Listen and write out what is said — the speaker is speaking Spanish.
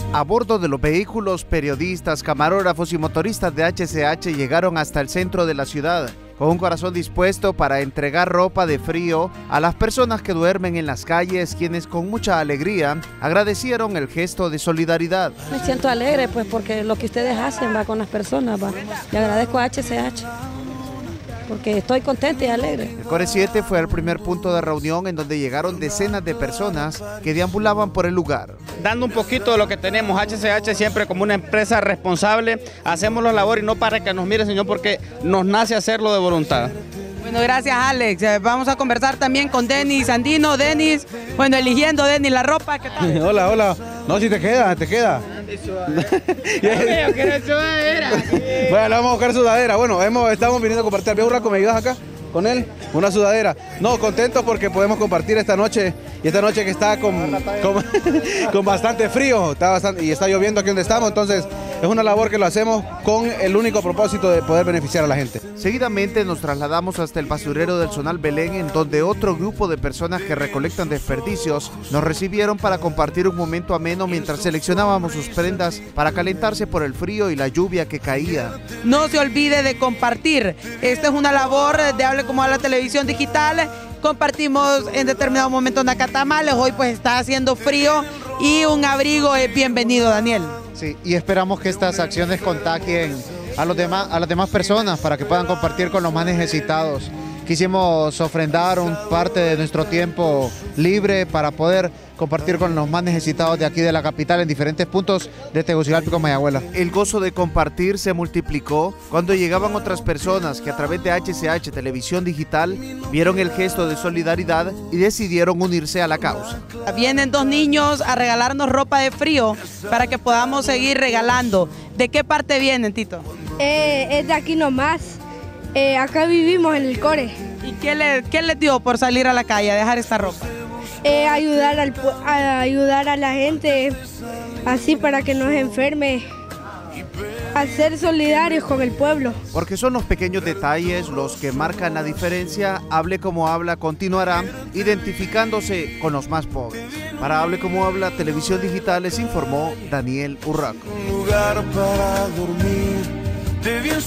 A bordo de los vehículos, periodistas, camarógrafos y motoristas de HCH llegaron hasta el centro de la ciudad, con un corazón dispuesto para entregar ropa de frío a las personas que duermen en las calles, quienes con mucha alegría agradecieron el gesto de solidaridad. Me siento alegre pues porque lo que ustedes hacen va con las personas, va. Le agradezco a HCH porque estoy contenta y alegre. El Core 7 fue el primer punto de reunión en donde llegaron decenas de personas que deambulaban por el lugar. Dando un poquito de lo que tenemos, HCH siempre como una empresa responsable, hacemos la labor y no para que nos mire, sino porque nos nace hacerlo de voluntad. Bueno, gracias Alex. Vamos a conversar también con Denis Andino. Denis, bueno, eligiendo Denis la ropa, ¿qué tal? Hola, hola. No, si te queda, te queda. Yo quiero sudadera. Bueno, vamos a buscar sudadera. Bueno, estamos viniendo a compartir. ¿Había un rato me ayudas acá con él? Una sudadera. No, contentos porque podemos compartir esta noche. Y esta noche que está con bastante frío. Y está lloviendo aquí donde estamos. Entonces, es una labor que lo hacemos con el único propósito de poder beneficiar a la gente. Seguidamente nos trasladamos hasta el basurero del Zonal Belén, en donde otro grupo de personas que recolectan desperdicios nos recibieron para compartir un momento ameno mientras seleccionábamos sus prendas para calentarse por el frío y la lluvia que caía. No se olvide de compartir. Esta es una labor de Hable como Habla Televisión Digital. Compartimos en determinado momento nacatamales. Hoy pues está haciendo frío y un abrigo es bienvenido, Daniel. Sí, y esperamos que estas acciones contagien a las demás personas para que puedan compartir con los más necesitados. Quisimos ofrendar parte de nuestro tiempo libre para poder compartir con los más necesitados de aquí de la capital en diferentes puntos de Tegucigalpa y Mayagüela. El gozo de compartir se multiplicó cuando llegaban otras personas que a través de HCH Televisión Digital vieron el gesto de solidaridad y decidieron unirse a la causa. Vienen dos niños a regalarnos ropa de frío para que podamos seguir regalando. ¿De qué parte vienen, Tito? Es de aquí nomás. Acá vivimos en el Core. ¿Y qué les dio por salir a la calle a dejar esta ropa? Ayudar a la gente, así para que no se enferme, a ser solidarios con el pueblo. Porque son los pequeños detalles los que marcan la diferencia. Hable como Habla continuará identificándose con los más pobres. Para Hable como Habla Televisión Digital les informó Daniel Urraco.